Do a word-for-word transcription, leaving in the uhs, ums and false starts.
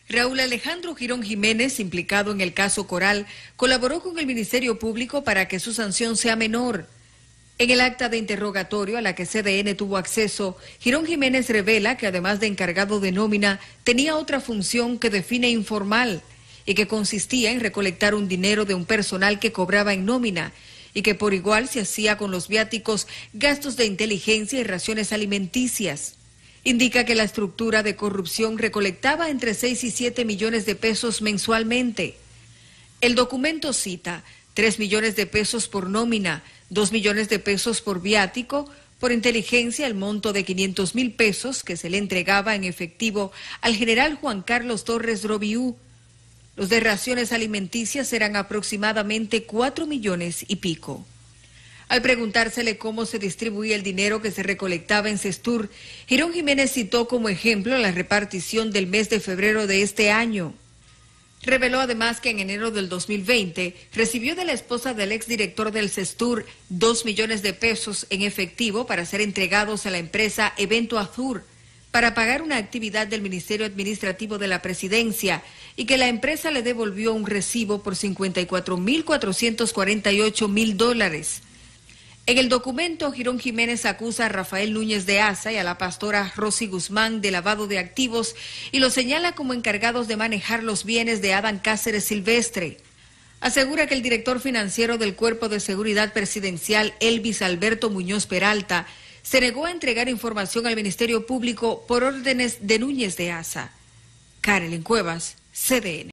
Raúl Alejandro Girón Jiménez, implicado en el caso Coral, colaboró con el Ministerio Público para que su sanción sea menor. En el acta de interrogatorio a la que C D N tuvo acceso, Girón Jiménez revela que además de encargado de nómina, tenía otra función que define informal y que consistía en recolectar un dinero de un personal que cobraba en nómina y que por igual se hacía con los viáticos, gastos de inteligencia y raciones alimenticias. Indica que la estructura de corrupción recolectaba entre seis y siete millones de pesos mensualmente. El documento cita tres millones de pesos por nómina, dos millones de pesos por viático, por inteligencia el monto de quinientos mil pesos que se le entregaba en efectivo al general Juan Carlos Torres Robiú. Los de raciones alimenticias eran aproximadamente cuatro millones y pico. Al preguntársele cómo se distribuía el dinero que se recolectaba en Sestur, Girón Jiménez citó como ejemplo la repartición del mes de febrero de este año. Reveló además que en enero del dos mil veinte recibió de la esposa del exdirector del Sestur dos millones de pesos en efectivo para ser entregados a la empresa Evento Azur para pagar una actividad del Ministerio Administrativo de la Presidencia y que la empresa le devolvió un recibo por cincuenta y cuatro mil cuatrocientos cuarenta y ocho mil dólares. En el documento, Girón Jiménez acusa a Rafael Núñez de Asa y a la pastora Rosy Guzmán de lavado de activos y los señala como encargados de manejar los bienes de Adán Cáceres Silvestre. Asegura que el director financiero del Cuerpo de Seguridad Presidencial, Elvis Alberto Muñoz Peralta, se negó a entregar información al Ministerio Público por órdenes de Núñez de Asa. Carolyn Cuevas, C D N.